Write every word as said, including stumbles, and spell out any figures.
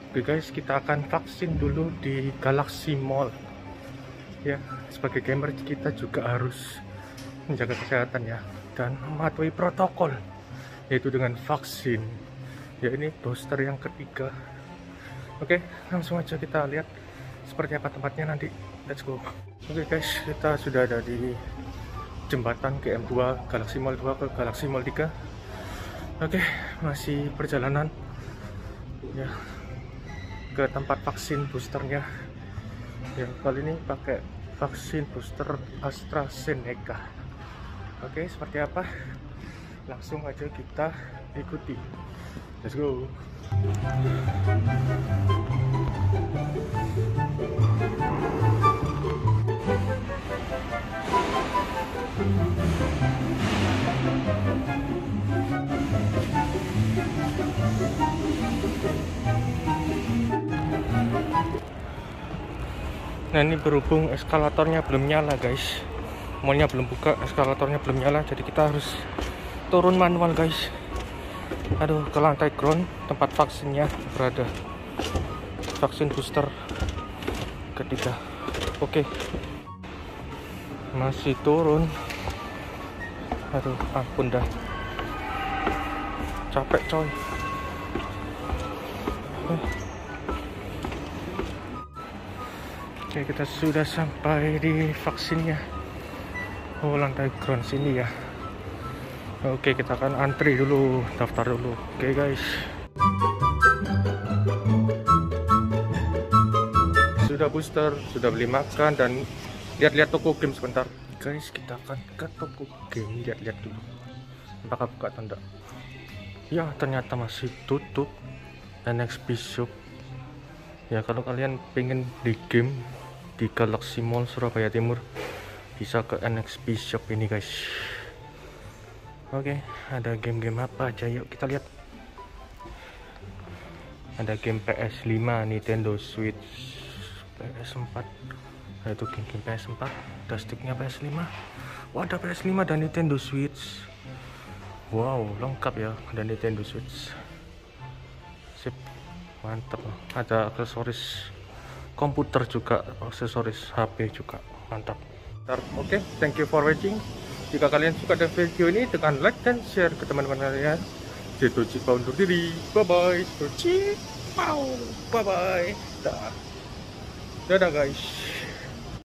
Oke guys, kita akan vaksin dulu di Galaxy Mall. Ya, sebagai gamer kita juga harus menjaga kesehatan ya, dan mematuhi protokol, yaitu dengan vaksin. Ya, ini booster yang ketiga. Oke, langsung aja kita lihat seperti apa tempatnya nanti. Let's go. Oke guys, kita sudah ada di jembatan G M dua Galaxy Mall dua ke Galaxy Mall tiga. Oke, masih perjalanan ya ke tempat vaksin boosternya. Ya, kali ini pakai vaksin booster AstraZeneca. Oke, seperti apa? Langsung aja kita ikuti. Let's go. Nah, ini berhubung eskalatornya belum nyala guys, mallnya belum buka, eskalatornya belum nyala, jadi kita harus turun manual guys. Aduh, ke lantai ground tempat vaksinnya berada, vaksin booster ketiga. Oke, masih turun. Aduh, ampun dah, capek coy. Oke, kita sudah sampai di vaksinnya. Oh, lantai ground sini ya. Oke, kita akan antri dulu, daftar dulu. Oke guys, sudah booster, sudah beli makan, dan lihat-lihat toko game sebentar guys. Kita akan ke toko game, lihat-lihat dulu apakah buka atau enggak. Ya, ternyata masih tutup. N X P Shop ya, kalau kalian pengen di game di Galaxy Mall Surabaya Timur, bisa ke N X P Shop ini guys. Oke, ada game-game apa aja, yuk kita lihat. Ada game P S lima, Nintendo Switch, P S empat. Nah, itu game-game P S empat, ada sticknya P S lima. Wah, ada P S lima dan Nintendo Switch. Wow, lengkap ya, ada Nintendo Switch. Sip, mantap. Ada aksesoris komputer juga, aksesoris H P juga, mantap. Oke, thank you for watching. Jika kalian suka dengan video ini, tekan like dan share ke teman-teman kalian. Jito Cipau undur diri, bye bye. Cipau, bye bye. Dadah guys.